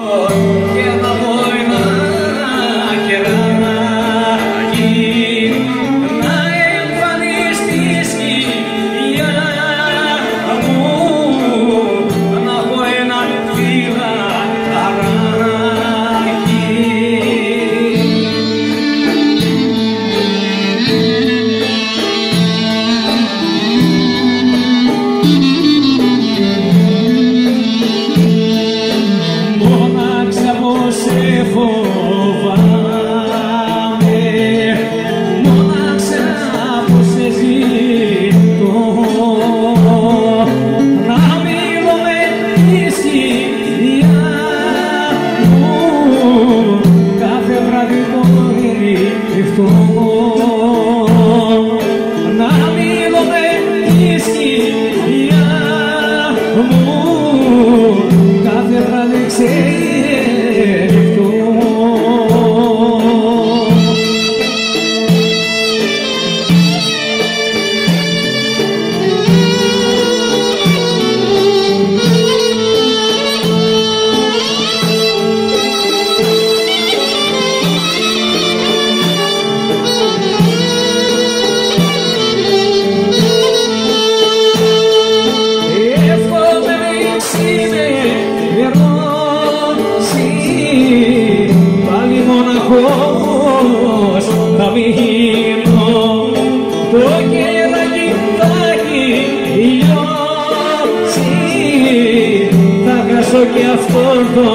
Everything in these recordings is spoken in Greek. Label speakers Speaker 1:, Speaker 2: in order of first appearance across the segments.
Speaker 1: Και αυτό το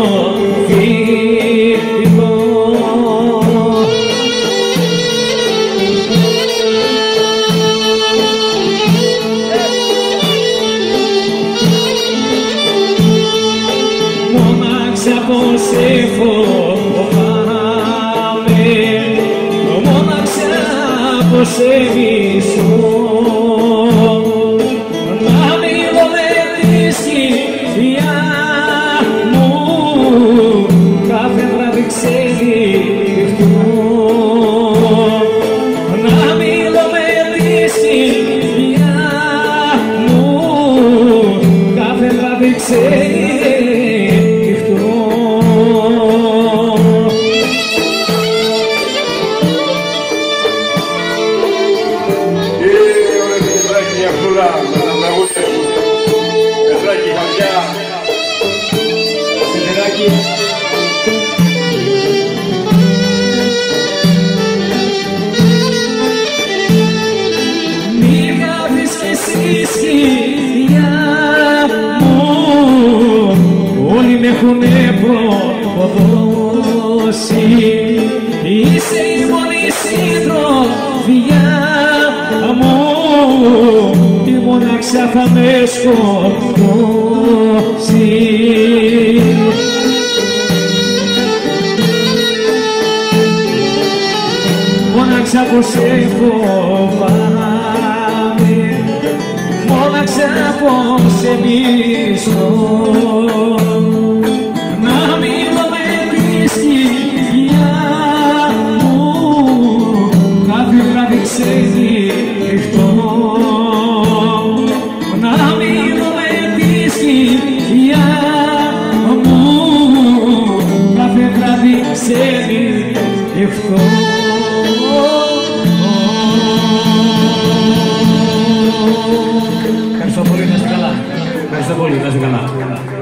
Speaker 1: φίλο μονάξα πως σε φοβάμαι, μονάξα πως σε μισώ, να μιλώ με τη σκιά κάθε βράδυ ξενυχτώ, να μιλώ με τη σκιά μου κάθε βράδυ ξενυχτώ.
Speaker 2: Ωραία Πετράκη, μια φλούρα με τα τραγούδια σου. Πετράκη, χαρτιά. Πετράκη.
Speaker 1: Μη γράφεις κι εσύ σκιά μου, όλοι με έχουνε προδώσει, είσαι η μόνη συντροφιά μου, η μοναξιά θα με σκοτώσει. Μοναξιά πως σε φοβάμαι, μοναξιά πως σε μισώ, να μιλώ με τη σκιά μου κάθε βράδυ ξενυχτώ, να μιλώ με τη σκιά μου κάθε βράδυ ξενυχτώ. Ευχαριστώ πολύ, να είστε καλά. Ευχαριστώ πολύ, να είστε καλά.